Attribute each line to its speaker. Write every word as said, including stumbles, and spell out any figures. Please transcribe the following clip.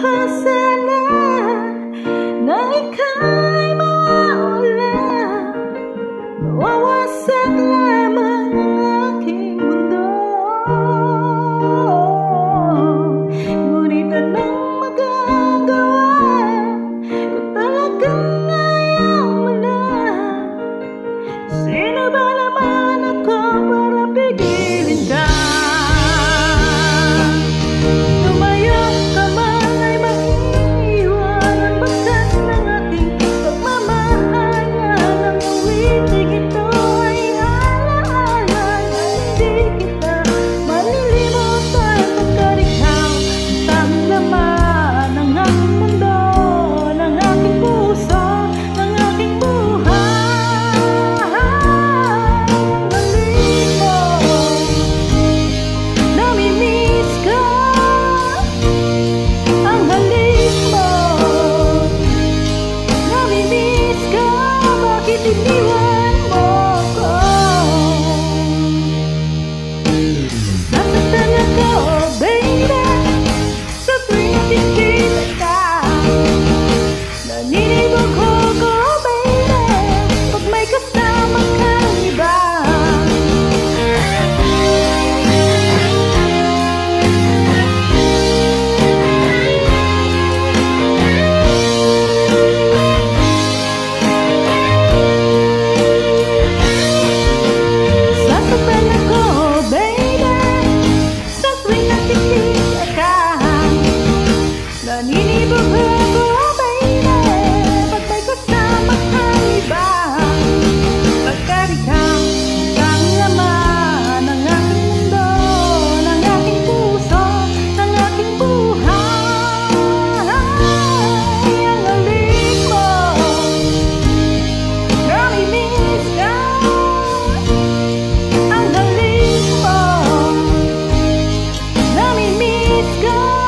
Speaker 1: sana na ika'y mawala. Mawawasak lamang ang aking mundo. Ngunit anong magagawa kung talagang ayaw mo na? Sino ba naman ako para pigilin ka? Tumayo ka man ay maiiwan ang bakas ng ating pagmamahal. Alam mo, witig ito ay alaala na hindi kita malilimutan. Pagkat ikaw ang tanging laman ng aking mundo, ng aking puso, ng aking buhay. Ang halik mo, namimiss ka. Ang halik mo, namimiss ka. Bakit iniwan mo ko? Nasaktan ako, baby, sa tuwing nakikita ka. Naninibog ako, baby, pag may kasama kang iba. Sasaktan ako, baby, sa tuwing nakikita ka. Naninibog ako, baby, pag may kasama kang iba. Pagkat ikaw ang tanging laman ng aking mundo, ng aking puso, ng aking buhay. Ang halik mo, namimiss ka. Ang halik mo, namimiss ka.